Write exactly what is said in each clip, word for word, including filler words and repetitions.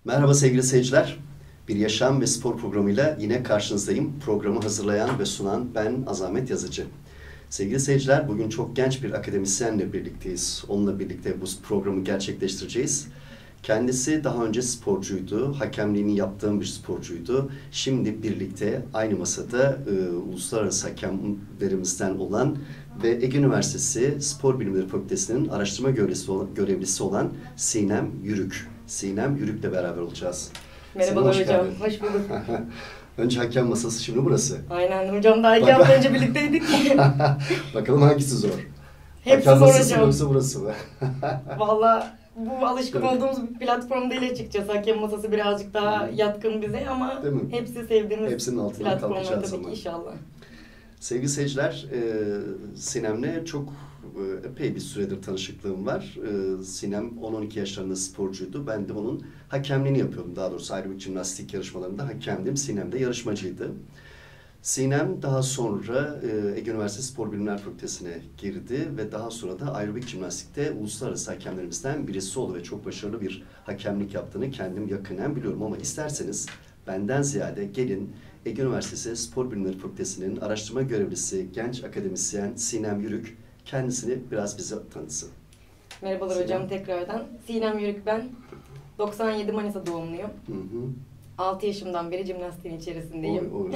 Merhaba sevgili seyirciler. Bir yaşam ve spor programıyla yine karşınızdayım. Programı hazırlayan ve sunan ben Azamet Yazıcı. Sevgili seyirciler, bugün çok genç bir akademisyenle birlikteyiz. Onunla birlikte bu programı gerçekleştireceğiz. Kendisi daha önce sporcuydu, hakemliğini yaptığım bir sporcuydu. Şimdi birlikte aynı masada e, uluslararası hakemlerimizden olan ve Ege Üniversitesi Spor Bilimleri Fakültesi'nin araştırma görevlisi olan, görevlisi olan Sinem Yürük. Sinem Yürük'le beraber olacağız. Merhabalar hoş hocam, geldin. Hoş bulduk. Önce hakem masası, şimdi burası. Aynen hocam, daha iki hafta önce birlikteydik. Bakalım hangisi zor? Hepsi hakem zor masası hocam. yoksa burası mı? Valla bu alışkın evet. olduğumuz bir platform değil açıkçası. Hakem masası birazcık daha yatkın bize ama hepsi sevdiğimiz hepsinin altından platformlar tabii zaman. ki inşallah. Sevgili seyirciler, e, Sinem'le çok e, epey bir süredir tanışıklığım var. E, Sinem on on iki yaşlarında sporcuydu. Ben de onun hakemliğini yapıyordum. Daha doğrusu aerobik jimnastik yarışmalarında hakemdim. Sinem de yarışmacıydı. Sinem daha sonra e, Ege Üniversitesi Spor Bilimler Fakültesi'ne girdi ve daha sonra da aerobik jimnastikte uluslararası hakemlerimizden birisi oldu ve çok başarılı bir hakemlik yaptığını kendim yakından biliyorum. Ama isterseniz benden ziyade gelin Ege Üniversitesi Spor Bilimleri Fakültesi'nin araştırma görevlisi genç akademisyen Sinem Yürük kendisini biraz bize tanıtsın. Merhabalar Sinem. Hocam tekrardan. Sinem Yürük ben. doksan yedi Manisa doğumluyum. Hı hı. altı yaşımdan beri jimnastiğin içerisindeyim. Oy, oy.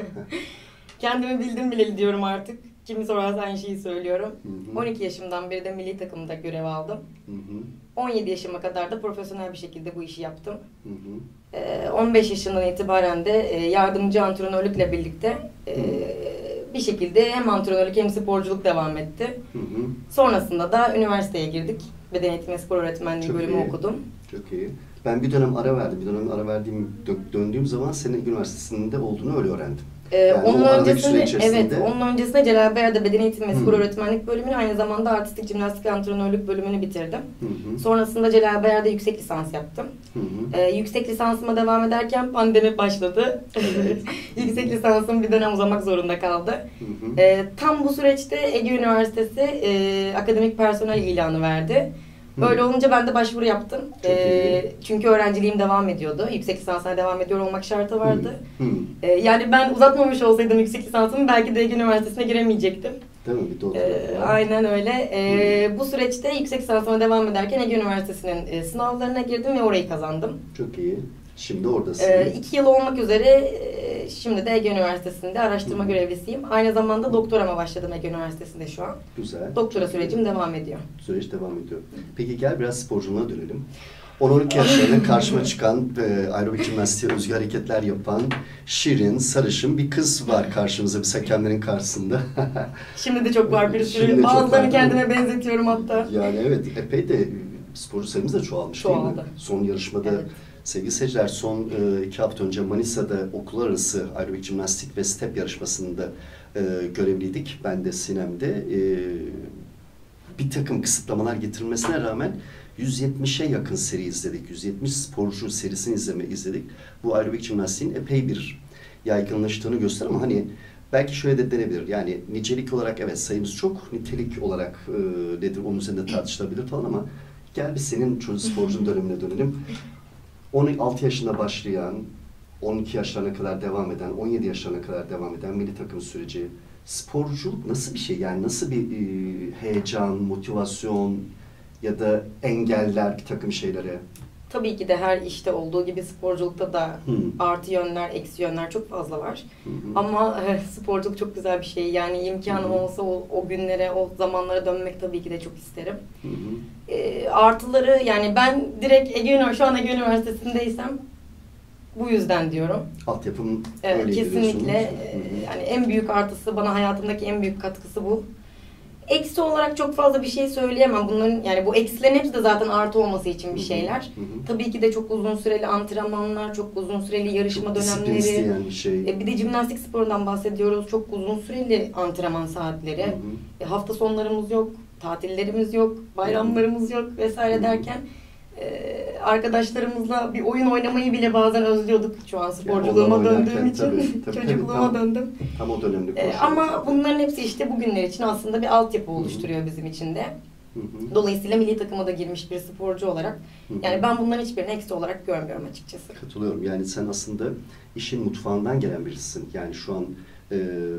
Kendimi bildim bileli diyorum artık. Kimi sorarsa aynı şeyi söylüyorum. Hı hı. on iki yaşımdan beri de milli takımda görev aldım. Hı hı. on yedi yaşıma kadar da profesyonel bir şekilde bu işi yaptım. Hı hı. Ee, on beş yaşından itibaren de yardımcı antrenörlükle birlikte e, bir şekilde hem antrenörlük hem sporculuk devam etti. Hı hı. Sonrasında da üniversiteye girdik. Beden eğitimi ve spor öğretmenliği Çok bölümü iyi. okudum. Çok iyi. Ben bir dönem ara verdim. Bir dönem ara verdiğim döndüğüm zaman senin üniversitesinde olduğunu öyle öğrendim. Ee, yani onun öncesinde evet, onun öncesinde Celalbayar'da beden eğitimi ve spor öğretmenlik bölümünü, aynı zamanda artistik jimnastik antrenörlük bölümünü bitirdim. Hı hı. Sonrasında Celalbayar'da yüksek lisans yaptım. Hı hı. Ee, yüksek lisansıma devam ederken pandemi başladı. Evet. Yüksek lisansım bir dönem uzamak zorunda kaldı. Hı hı. Ee, tam bu süreçte Ege Üniversitesi e, akademik personel ilanı verdi. Böyle olunca ben de başvuru yaptım. Ee, çünkü öğrenciliğim devam ediyordu. Yüksek lisansına devam ediyor olmak şartı vardı. Ee, yani ben uzatmamış olsaydım yüksek lisansımı belki de Ege Üniversitesi'ne giremeyecektim. Değil mi? Bir doğru. Ee, aynen öyle. Ee, bu süreçte yüksek lisansıma devam ederken Ege Üniversitesi'nin e, sınavlarına girdim ve orayı kazandım. Çok iyi. Şimdi oradasın. Ee, iki yıl olmak üzere e, şimdi de Ege Üniversitesi'nde araştırma Hı. görevlisiyim. Aynı zamanda doktorama başladım Ege Üniversitesi'nde şu an. Güzel. Doktora sürecim devam ediyor. Süreç devam ediyor. Peki gel biraz sporculuğuna dönelim. on on iki yaşlarında karşıma çıkan e, aerobik jimnastiğe özgü hareketler yapan şirin, sarışın bir kız var karşımıza, biz hakemlerin karşısında. Şimdi de çok var bir sürü. Bazılarını kendime benzetiyorum hatta. Yani evet, epey de sporcu sayımız da çoğalmış Çoğaldı. değil mi? Son yarışmada evet. Sevgili seyirciler, son e, iki hafta önce Manisa'da okul arası aerobik jimnastik ve step yarışmasında e, görevliydik. Ben de Sinem'de e, bir takım kısıtlamalar getirilmesine rağmen yüz yetmişe yakın seri izledik. yüz yetmiş sporcu serisini izleme izledik. Bu aerobik jimnastiğin epey bir yaygınlaştığını gösterir ama hani belki şöyle de denebilir. Yani nicelik olarak evet sayımız çok, nitelik olarak e, nedir onun üzerinde tartışılabilir falan ama gel biz senin çocuk sporcunun dönemine dönelim. on altı yaşında başlayan, on iki yaşlarına kadar devam eden, on yedi yaşlarına kadar devam eden milli takım süreci, sporculuk nasıl bir şey? Yani nasıl bir e, heyecan, motivasyon ya da engeller bir takım şeylere? Tabii ki de her işte olduğu gibi sporculukta da hmm. artı yönler, eksi yönler çok fazla var. Hmm. Ama e, sporculuk çok güzel bir şey. Yani imkanım hmm. olsa o, o günlere, o zamanlara dönmek tabii ki de çok isterim. Hmm. E, artıları yani ben direkt Ege, şu an Ege Üniversitesi'ndeysem bu yüzden diyorum. Altyapım evet, öyle kesinlikle. E, yani en büyük artısı, bana hayatımdaki en büyük katkısı bu. Eksi olarak çok fazla bir şey söyleyemem. Bunların yani bu eksilerin hepsi de zaten artı olması için bir şeyler. Hı hı. Tabii ki de çok uzun süreli antrenmanlar, çok uzun süreli yarışma çok dönemleri. Bir, şey. E, bir de jimnastik sporundan bahsediyoruz. Çok uzun süreli antrenman saatleri. Hı hı. E, hafta sonlarımız yok, tatillerimiz yok, bayramlarımız yok vesaire hı hı. derken e, arkadaşlarımızla bir oyun oynamayı bile bazen özlüyorduk. Şu an sporculuğuma yani döndüğüm için, tabii, tabii, çocukluğuma tabii, tam, döndüm. Tam o dönemde. E, ama bunların hepsi işte bugünler için aslında bir altyapı oluşturuyor Hı-hı. bizim için de. Hı hı. Dolayısıyla milli takıma da girmiş bir sporcu olarak. Hı hı. Yani ben bunların hiçbirini eksi olarak görmüyorum açıkçası. Katılıyorum. Yani sen aslında işin mutfağından gelen birisin. Yani şu an e,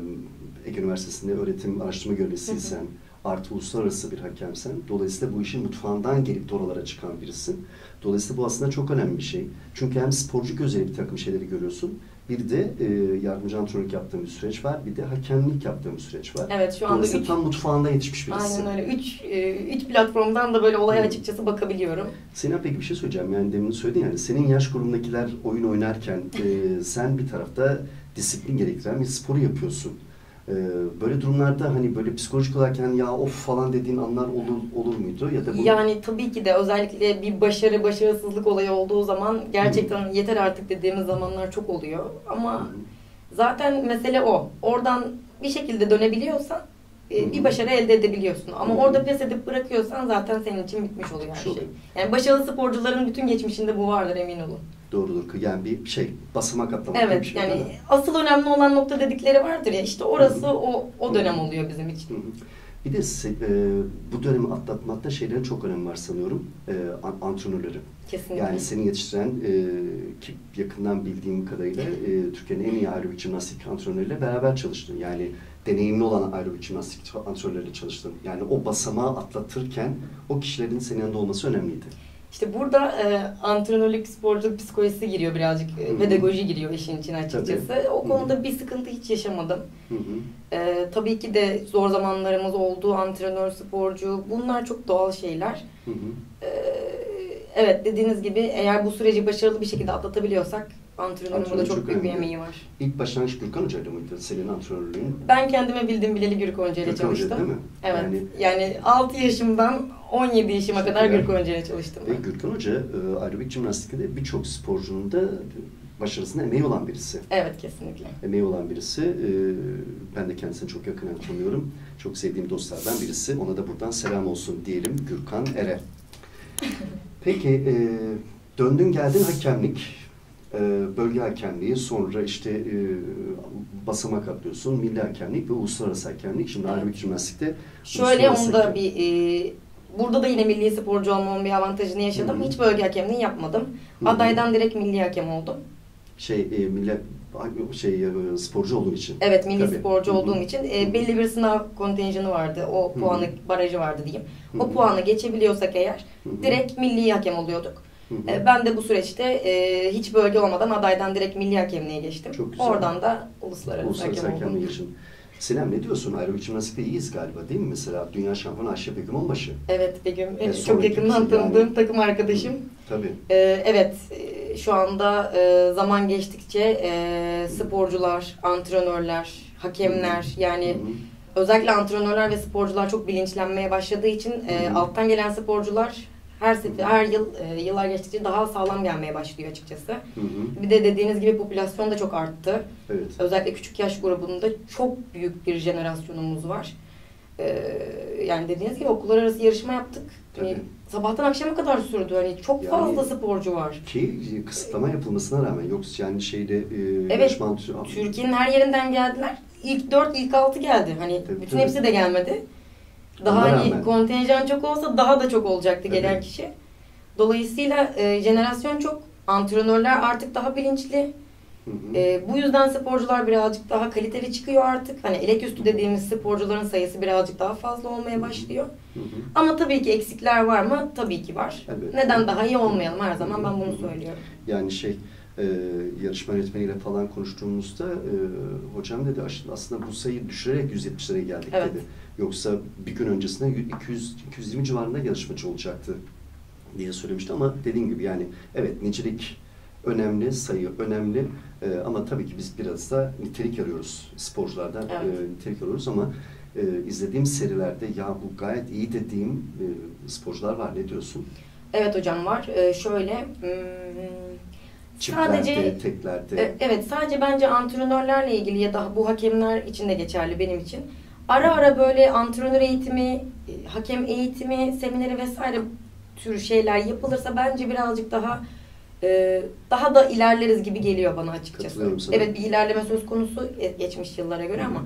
Ege Üniversitesi'nde öğretim araştırma görevlisiysen, hı hı. artı uluslararası bir hakemsen, dolayısıyla bu işin mutfağından gelip de oralara çıkan birisin. Dolayısıyla bu aslında çok önemli bir şey. Çünkü hem sporcu gözüyle bir takım şeyleri görüyorsun, bir de e, yardımcı antrenörlük yaptığım bir süreç var, bir de hakemlik yaptığım bir süreç var. Evet, şu anda dolayısıyla üç, tam mutfağında yetişmiş birisin. Aynen öyle. Üç, e, üç platformdan da böyle olaya açıkçası bakabiliyorum. Sinan, peki bir şey söyleyeceğim. Yani demin söyledin, yani senin yaş grubundakiler oyun oynarken e, sen bir tarafta disiplin gerektiren bir sporu yapıyorsun. Böyle durumlarda hani böyle psikolojik olarak yani ya of falan dediğin anlar olur olur muydu ya da bu... Yani tabii ki de özellikle bir başarı başarısızlık olayı olduğu zaman gerçekten Hı-hı. yeter artık dediğimiz zamanlar çok oluyor ama Hı-hı. zaten mesele o. Oradan bir şekilde dönebiliyorsan Hı-hı. bir başarı elde edebiliyorsun ama Hı-hı. orada pes edip bırakıyorsan zaten senin için bitmiş oluyor her şey. Yani başarılı sporcuların bütün geçmişinde bu vardır, emin olun. Doğrudur. Yani bir şey, basamak atlamak evet, bir şey. Yani asıl önemli olan nokta dedikleri vardır ya, işte orası Hı-hı. o o dönem Hı-hı. oluyor bizim için. Hı-hı. Bir de e, bu dönemi atlatmakta şeylerin çok önemi var sanıyorum. E, antrenörleri. Kesinlikle. Yani seni yetiştiren e, ki yakından bildiğim kadarıyla e, Türkiye'nin en iyi aerobik jimnastik antrenörleriyle beraber çalıştın. Yani deneyimli olan aerobik jimnastik antrenörleriyle çalıştın. Yani o basamağı atlatırken o kişilerin senin yanında olması önemliydi. İşte burada e, antrenörlük, sporculuk psikolojisi giriyor birazcık, e, pedagoji giriyor işin içine açıkçası. Tabii. O konuda Hı-hı. bir sıkıntı hiç yaşamadım. E, tabii ki de zor zamanlarımız oldu, antrenör, sporcu, bunlar çok doğal şeyler. E, evet, dediğiniz gibi eğer bu süreci başarılı bir şekilde atlatabiliyorsak antrenörün burada çok, çok büyük bir emeği var. İlk başlangıç Gürkan Hoca'yla mıydı senin antrenörlüğün? Ben kendime bildiğim bileli Gürkan Hoca'yla çalıştım. Hoca, değil mi? Evet. Yani, yani altı yaşımdan on yedi yaşıma kadar yani, Gürkan Hoca'yla çalıştım. Ve Gürkan Hoca aerobik jimnastikte de birçok sporcunun da başarısına emeği olan birisi. Evet, kesinlikle. Emeği olan birisi. Ben de kendisini çok yakından tanıyorum. Çok sevdiğim dostlardan birisi. Ona da buradan selam olsun diyelim Gürkan Er'e. Peki, döndün geldin hakemlik. Bölge hakemliği, sonra işte e, basamak atlıyorsun, milli hakemlik ve uluslararası hakemlik. Şimdi evet. aerobik jimnastikte şöyle onda hakem... bir e, burada da yine milli sporcu olmamın bir avantajını yaşadım. Hı-hı. Hiç bölge hakemliği yapmadım. Hı-hı. Adaydan direkt milli hakem oldum. Şey e, milli şey e, sporcu olduğun için. Evet, milli Tabii. sporcu Hı-hı. olduğum için e, belli bir sınav kontenjanı vardı. O puanı Hı-hı. barajı vardı diyeyim. Hı-hı. O puanı geçebiliyorsak eğer Hı-hı. direkt milli hakem oluyorduk. Hı hı. Ben de bu süreçte e, hiç bölge olmadan adaydan direkt milli hakemliğe geçtim. Çok güzel. Oradan da uluslararası, uluslararası hakem hakemliğe geçtim. Sinem, ne diyorsun? Aerobik jimnastikte iyiyiz galiba, değil mi? Mesela dünya şampiyonu Ayşe Begüm Onbaşı. Evet, Begüm. E, çok yakından tanıdığım yani. Takım arkadaşım. Hı, tabii. E, evet, e, şu anda e, zaman geçtikçe e, sporcular, antrenörler, hakemler hı hı. yani hı hı. özellikle antrenörler ve sporcular çok bilinçlenmeye başladığı için e, alttan gelen sporcular her sefer, her yıl e, yıllar geçtikçe daha sağlam gelmeye başlıyor açıkçası. Hı hı. Bir de dediğiniz gibi popülasyon da çok arttı. Evet. Özellikle küçük yaş grubunda çok büyük bir jenerasyonumuz var. Ee, yani dediğiniz gibi okullar arası yarışma yaptık. Hani sabahtan akşama kadar sürdü. Hani çok yani, fazla sporcu var. Ki kısıtlama yapılmasına rağmen yoksa yani şeyde e, evet, yarışma Türkiye'nin her yerinden geldiler. İlk dört, ilk altı geldi. Hani tabii, bütün tabii. hepsi de gelmedi. Daha Ona hani rağmen. kontenjan çok olsa daha da çok olacaktı Tabii. gelen kişi. Dolayısıyla e, jenerasyon çok, antrenörler artık daha bilinçli. Hı hı. E, bu yüzden sporcular birazcık daha kaliteli çıkıyor artık. Hani elek üstü dediğimiz sporcuların sayısı birazcık daha fazla olmaya başlıyor. Hı hı. Ama tabii ki eksikler var mı? Tabii ki var. Evet. Neden daha iyi olmayalım? Her zaman ben bunu söylüyorum. Yani şey, e, yarışma yönetmeniyle falan konuştuğumuzda e, hocam dedi aslında bu sayıyı düşürerek yüz yetmişlere geldik evet. dedi. Yoksa bir gün öncesinde iki yüz iki yüz yirmi civarında yarışmacı olacaktı diye söylemişti ama dediğim gibi yani evet nicelik önemli, sayı önemli ee, ama tabii ki biz biraz da nitelik arıyoruz sporculardan evet. e, nitelik arıyoruz ama e, izlediğim serilerde ya bu gayet iyi dediğim e, sporcular var. Ne diyorsun? Evet hocam var. Ee, şöyle hmm, çiftlerde, sadece, teklerde. E, evet sadece bence antrenörlerle ilgili ya da bu hakemler için de geçerli benim için. Ara ara böyle antrenör eğitimi, hakem eğitimi, semineri vesaire tür şeyler yapılırsa bence birazcık daha e, daha da ilerleriz gibi geliyor bana açıkçası. Evet bir ilerleme söz konusu geçmiş yıllara göre ama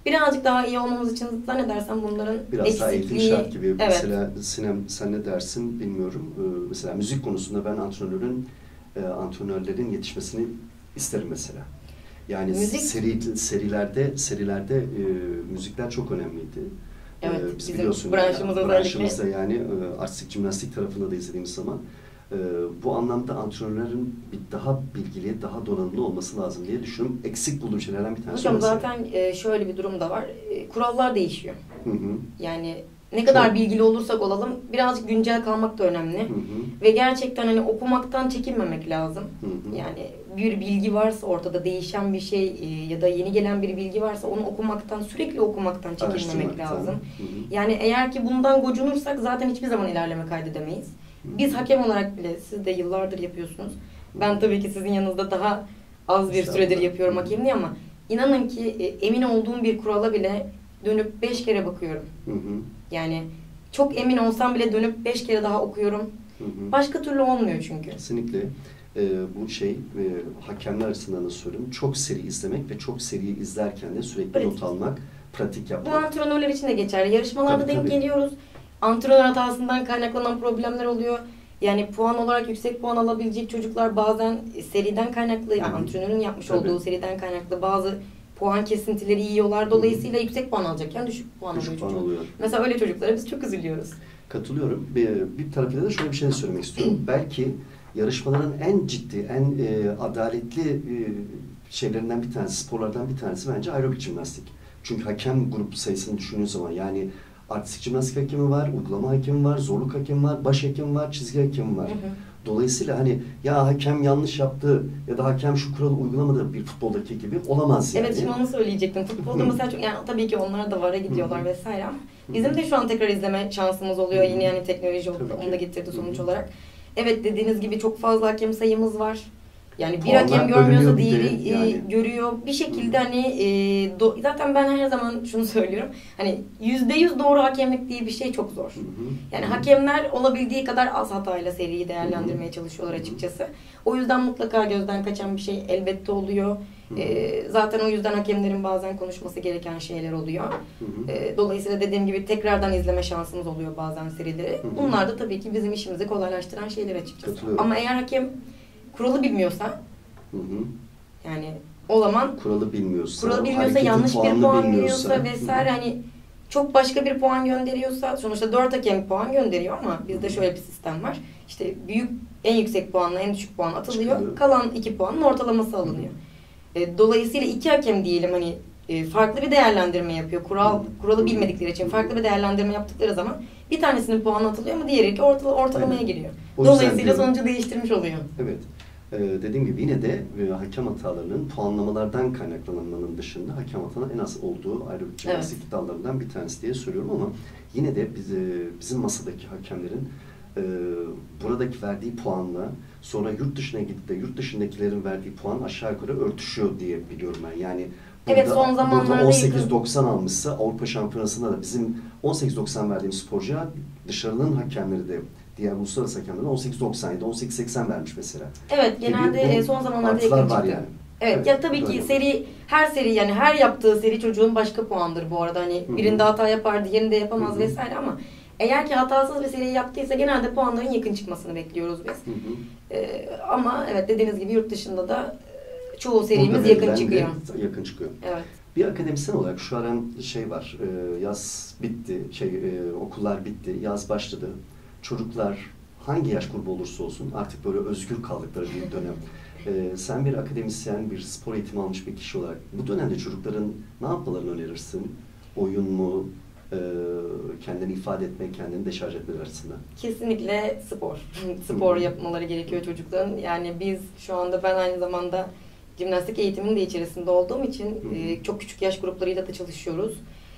birazcık daha iyi olmamız için zannedersem bunların biraz eksikliği... daha eğitim şart gibi. Evet. Mesela Sinem, sen ne dersin bilmiyorum. Ee, mesela müzik konusunda ben antrenörün, e, antrenörlerin yetişmesini isterim mesela. Yani müzik... seri, serilerde serilerde e, müzikler çok önemliydi. Evet, ee, biz bizim branşımızda yani, branşımızda yani e, artistik jimnastik tarafında da izlediğimiz zaman e, bu anlamda antrenörlerin bir daha bilgili, daha donanımlı olması lazım diye düşünüyorum. Eksik bulduğum şeylerden bir tanesi. Hocam zaten e, şöyle bir durum da var. E, kurallar değişiyor. Hı hı. Yani ne kadar Çok. bilgili olursak olalım birazcık güncel kalmak da önemli. Hı hı. Ve gerçekten hani okumaktan çekinmemek lazım. Hı hı. Yani bir bilgi varsa ortada değişen bir şey e, ya da yeni gelen bir bilgi varsa onu okumaktan, sürekli okumaktan çekinmemek lazım. Hı hı. Yani eğer ki bundan gocunursak zaten hiçbir zaman ilerleme kaydedemeyiz. Hı hı. Biz hakem olarak bile, siz de yıllardır yapıyorsunuz. Ben tabii ki sizin yanınızda daha az bir süredir yapıyorum hakemliği ama inanın ki e, emin olduğum bir kurala bile dönüp beş kere bakıyorum. Hı hı. Yani çok emin olsam bile dönüp beş kere daha okuyorum. Hı hı. Başka türlü olmuyor çünkü. Kesinlikle. Ee, bu şey e, hakemler açısından da söylüyorum. Çok seri izlemek ve çok seriyi izlerken de sürekli pratik. Not almak, pratik yapmak. Bu antrenörler için de geçerli. Yarışmalarda tabii, denk tabii. geliyoruz. Antrenör hatasından kaynaklanan problemler oluyor. Yani puan olarak yüksek puan alabilecek çocuklar bazen seriden kaynaklı, yani antrenörün yapmış tabii. olduğu seriden kaynaklı bazı puan kesintileri yiyorlar. Dolayısıyla Hı-hı. yüksek puan alacakken düşük puan düşük alıyor puan oluyor. Mesela öyle çocuklara biz çok üzülüyoruz. Katılıyorum. Bir, bir tarafıyla da şöyle bir şey söylemek istiyorum. Belki yarışmaların en ciddi, en e, adaletli e, şeylerinden bir tanesi, sporlardan bir tanesi bence aerobik jimnastik. Çünkü hakem grup sayısını düşündüğün zaman yani artistik jimnastik hakemi var, uygulama hakemi var, zorluk hakemi var, baş hakemi var, çizgi hakemi var. Hı hı. Dolayısıyla hani ya hakem yanlış yaptı ya da hakem şu kuralı uygulamadı bir futboldaki gibi olamaz yani. Evet, şimdi onu söyleyecektim. Futbolda mesela çok, yani tabii ki onlar da vara gidiyorlar Hı-hı. vesaire ama bizim de şu an tekrar izleme şansımız oluyor. Hı-hı. Yine yani teknoloji oldu, onu da getirdi sonuç Hı-hı. olarak. Evet, dediğiniz gibi çok fazla hakem sayımız var. Yani bir Puanlar hakem görmüyorsa diğeri yani. e, görüyor. Bir şekilde Hı. hani e, do, zaten ben her zaman şunu söylüyorum. Hani yüzde yüz doğru hakemlik diye bir şey çok zor. Hı hı. Yani hı. hakemler olabildiği kadar az hatayla seriyi değerlendirmeye hı. çalışıyorlar açıkçası. O yüzden mutlaka gözden kaçan bir şey elbette oluyor. E, zaten o yüzden hakemlerin bazen konuşması gereken şeyler oluyor. Hı hı. E, dolayısıyla dediğim gibi tekrardan izleme şansımız oluyor bazen serileri. Hı hı. Bunlar da tabii ki bizim işimizi kolaylaştıran şeyler açıkçası. Ama eğer hakem kuralı bilmiyorsa, hı hı. yani o zaman kuralı bilmiyorsa, kuralı bilmiyorsa yanlış bir puan veriyorsa vesaire, hı. hani çok başka bir puan gönderiyorsa, sonuçta dört hakem puan gönderiyor ama bizde şöyle bir sistem var. İşte büyük en yüksek puanla en düşük puan atılıyor, Çıkıyor. kalan iki puanın ortalaması alınıyor. E, dolayısıyla iki hakem diyelim hani e, farklı bir değerlendirme yapıyor. Kural kuralı bilmedikleri için farklı bir değerlendirme yaptıkları zaman bir tanesinin puanı atılıyor ama diğeri ortala, ortalamaya Aynen. giriyor. O Dolayısıyla sonucu değiştirmiş oluyor. Evet. Ee, dediğim gibi yine de e, hakem hatalarının puanlamalardan kaynaklanmanın dışında hakem hatanın en az olduğu aerobik jimnastik evet. dallarından bir tanesi diye söylüyorum ama yine de biz, bizim masadaki hakemlerin e, buradaki verdiği puanla sonra yurt dışına gidip de yurt dışındakilerin verdiği puan aşağı yukarı örtüşüyor diye biliyorum ben. Yani burada, evet, son zamanlarda on sekiz doksan almışsa Avrupa Şampiyonası'nda da bizim on sekiz doksan verdiğimiz sporcuya dışarının hakemleri de diğer uluslararası hakemlerden on sekiz doksan yedi, on sekiz seksen vermiş mesela. Evet, genelde bu, son zamanlarda yakın çıktı. Yani. Evet, evet, ya tabii ki seri, her seri yani her yaptığı seri çocuğun başka puandır bu arada. Hani Hı-hı. birinde hata yapar, diğerinde yapamaz Hı-hı. vesaire ama eğer ki hatasız bir seri yaptıysa genelde puanların yakın çıkmasını bekliyoruz biz. Ee, ama evet, dediğiniz gibi yurt dışında da çoğu serimiz yakın çıkıyor. Yakın çıkıyor. Evet. Bir akademisyen olarak şu an şey var, yaz bitti, şey okullar bitti, yaz başladı. Çocuklar hangi yaş grubu olursa olsun artık böyle özgür kaldıkları bir dönem. Ee, sen bir akademisyen, bir spor eğitimi almış bir kişi olarak bu dönemde çocukların ne yapmalarını önerirsin? Oyun mu, e, kendini ifade etmek, kendini deşarj etmeleri açısından? Kesinlikle spor. Spor yapmaları gerekiyor çocukların. Yani biz şu anda, ben aynı zamanda jimnastik eğitiminin de içerisinde olduğum için e, çok küçük yaş gruplarıyla da çalışıyoruz.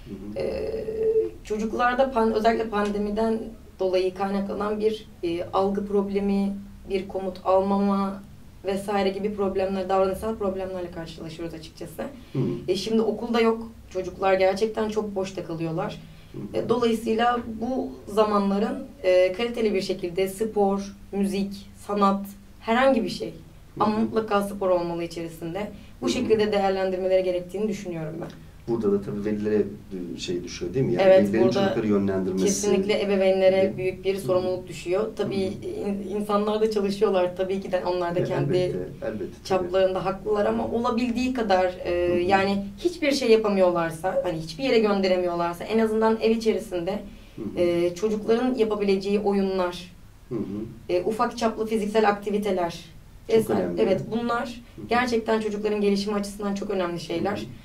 E, çocuklarda pan, özellikle pandemiden dolayı kaynaklanan bir e, algı problemi, bir komut almama vesaire gibi problemler, davranışsal problemlerle karşılaşıyoruz açıkçası. Hı. E, şimdi okulda yok. Çocuklar gerçekten çok boşta kalıyorlar. E, dolayısıyla bu zamanların e, kaliteli bir şekilde spor, müzik, sanat, herhangi bir şey ama Hı. mutlaka spor olmalı içerisinde. Bu Hı. şekilde değerlendirmeleri gerektiğini düşünüyorum ben. Burada da tabii velilere şey düşüyor değil mi? Yani evet, velilerin çocukları yönlendirmesi. Kesinlikle ebeveynlere büyük bir sorumluluk düşüyor. Tabii Hı-hı. insanlar da çalışıyorlar. Tabii ki de onlar da evet, kendi elbette, elbette, çaplarında tabii. haklılar ama olabildiği kadar e, yani hiçbir şey yapamıyorlarsa, hani hiçbir yere gönderemiyorlarsa en azından ev içerisinde e, çocukların yapabileceği oyunlar, e, ufak çaplı fiziksel aktiviteler vesaire. Evet, bunlar Hı-hı. gerçekten çocukların gelişimi açısından çok önemli şeyler. Hı-hı.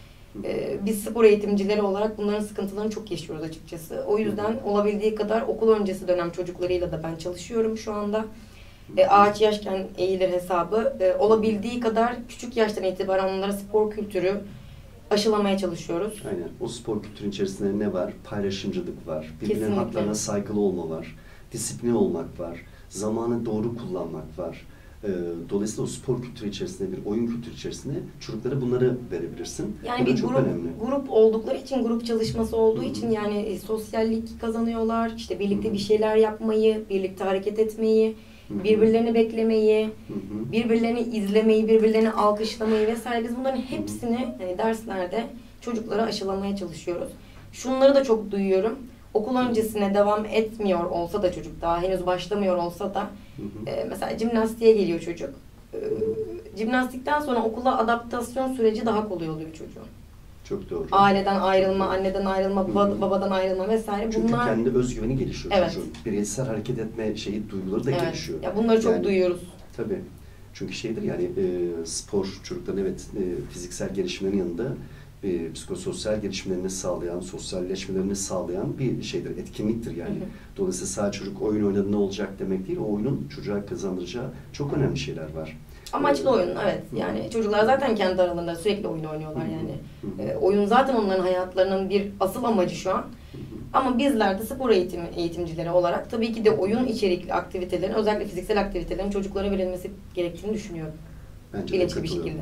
Biz spor eğitimcileri olarak bunların sıkıntılarını çok yaşıyoruz açıkçası. O yüzden olabildiği kadar okul öncesi dönem çocuklarıyla da ben çalışıyorum şu anda. E, ağaç yaşken eğilir hesabı. E, olabildiği kadar küçük yaştan itibaren onlara spor kültürü aşılamaya çalışıyoruz. Aynen. O spor kültürün içerisinde ne var? Paylaşımcılık var. Birbirinin haklarına saygılı olma var. Disiplin olmak var. Zamanı doğru kullanmak var. Dolayısıyla o spor kültürü içerisinde, bir oyun kültürü içerisinde çocuklara bunları verebilirsin. Yani bir grup, grup oldukları için, grup çalışması olduğu Hı-hı. için yani e, sosyallik kazanıyorlar. İşte birlikte Hı-hı. bir şeyler yapmayı, birlikte hareket etmeyi, Hı-hı. birbirlerini beklemeyi, Hı-hı. birbirlerini izlemeyi, birbirlerini alkışlamayı vesaire. Biz bunların hepsini hani derslerde çocuklara aşılamaya çalışıyoruz. Şunları da çok duyuyorum. Okul öncesine devam etmiyor olsa da çocuk daha henüz başlamıyor olsa da hı hı. E, mesela jimnastiğe geliyor çocuk. E, jimnastikten sonra okula adaptasyon süreci daha kolay oluyor çocuğun. Çok doğru. Aileden ayrılma, doğru. anneden ayrılma, baba, babadan ayrılma vesaire. Çünkü bunlar... kendi özgüveni gelişiyor evet. çocuğun. Bireysel hareket etme şeyi, duyguları da evet. gelişiyor. Ya bunları çok yani, duyuyoruz. Tabii. Çünkü şeydir yani e, spor çocukların evet e, fiziksel gelişimlerin yanında e, psikososyal gelişimlerini sağlayan, sosyalleşmelerini sağlayan bir şeydir, etkinliktir yani. Hı hı. Dolayısıyla sadece çocuk oyun oynadı ne olacak demek değil, o oyunun çocuğa kazandıracağı çok önemli şeyler var. Amaçlı ee, oyun, evet. Yani hı. çocuklar zaten kendi aralarında sürekli oyun oynuyorlar hı hı. yani. Hı hı. E, oyun zaten onların hayatlarının bir asıl amacı şu an. Hı hı. Ama bizler de spor eğitimi, eğitimcileri olarak tabii ki de oyun içerikli aktivitelerin, özellikle fiziksel aktivitelerin çocuklara verilmesi gerektiğini düşünüyorum. Bence bilinçli bir şekilde.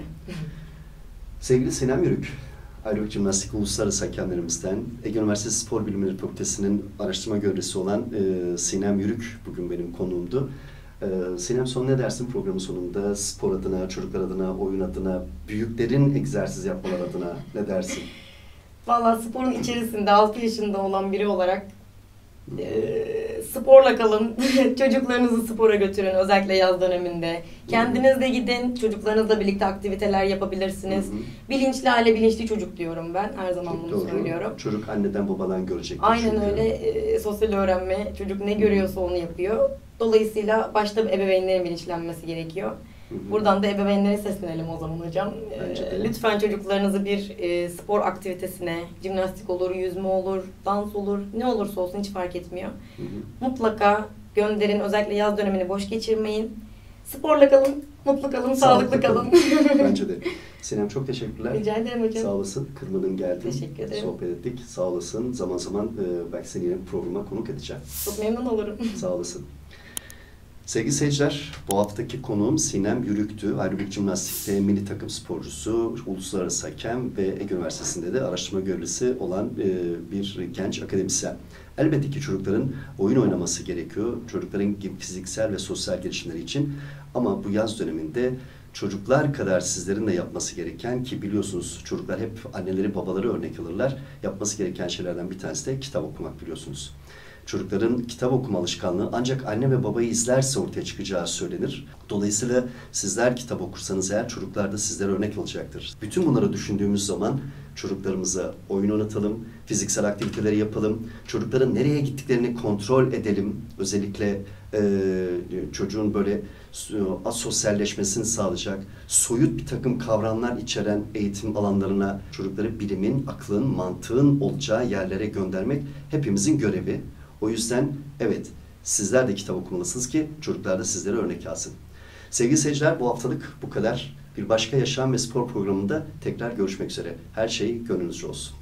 Sevgili Sinem Yürük, Aerobik Jimnastik Uluslararası Hakemlerimizden Ege Üniversitesi Spor Bilimleri Fakültesi'nin araştırma görevlisi olan e, Sinem Yürük bugün benim konuğumdu. E, Sinem, son ne dersin programın sonunda? Spor adına, çocuklar adına, oyun adına, büyüklerin egzersiz yapmalar adına ne dersin? Vallahi sporun içerisinde altı yaşında olan biri olarak e, sporla kalın, çocuklarınızı spora götürün özellikle yaz döneminde. Kendiniz de gidin, çocuklarınızla birlikte aktiviteler yapabilirsiniz. Hı hı. Bilinçli aile, bilinçli çocuk diyorum ben. Her zaman çok bunu doğru. söylüyorum. Çocuk anneden babadan görecek. Aynen çünkü. öyle. E, sosyal öğrenme, çocuk ne görüyorsa onu yapıyor. Dolayısıyla başta ebeveynlerin bilinçlenmesi gerekiyor. Hı hı. Buradan da ebeveynlere seslenelim o zaman hocam. E, lütfen çocuklarınızı bir e, spor aktivitesine, jimnastik olur, yüzme olur, dans olur, ne olursa olsun hiç fark etmiyor. Hı hı. Mutlaka gönderin. Özellikle yaz dönemini boş geçirmeyin. Sporla kalın, mutlu kalın, sağlıklı, sağlıklı kalın. kalın. Bence de. Sinem, çok teşekkürler. Rica ederim hocam. Sağ olasın. Kırmadın, geldin. Teşekkür ederim. Sohbet ettik. Sağ olasın. Zaman zaman e, belki seni yine programa konuk edeceğim. Çok memnun olurum. Sağ olasın. Sevgili seyirciler, bu haftaki konuğum Sinem Yürük'tü. Aerobik Jimnastik'te milli takım sporcusu, uluslararası hakem ve Ege Üniversitesi'nde de araştırma görevlisi olan e, bir genç akademisyen. Elbette ki çocukların oyun oynaması gerekiyor. Çocukların fiziksel ve sosyal gelişimleri için. Ama bu yaz döneminde çocuklar kadar sizlerin de yapması gereken, ki biliyorsunuz çocuklar hep anneleri babaları örnek alırlar. Yapması gereken şeylerden bir tanesi de kitap okumak, biliyorsunuz. Çocukların kitap okuma alışkanlığı ancak anne ve babayı izlerse ortaya çıkacağı söylenir. Dolayısıyla sizler kitap okursanız eğer çocuklar da sizlere örnek olacaktır. Bütün bunları düşündüğümüz zaman çocuklarımıza oyun oynatalım, fiziksel aktiviteleri yapalım, çocukların nereye gittiklerini kontrol edelim. Özellikle e, çocuğun böyle asosyalleşmesini sağlayacak, soyut bir takım kavramlar içeren eğitim alanlarına çocukları bilimin, aklın, mantığın olacağı yerlere göndermek hepimizin görevi. O yüzden evet, sizler de kitap okumalısınız ki çocuklar da sizlere örnek alsın. Sevgili seyirciler, bu haftalık bu kadar. Bir başka yaşam ve spor programında tekrar görüşmek üzere. Her şey gönlünüzce olsun.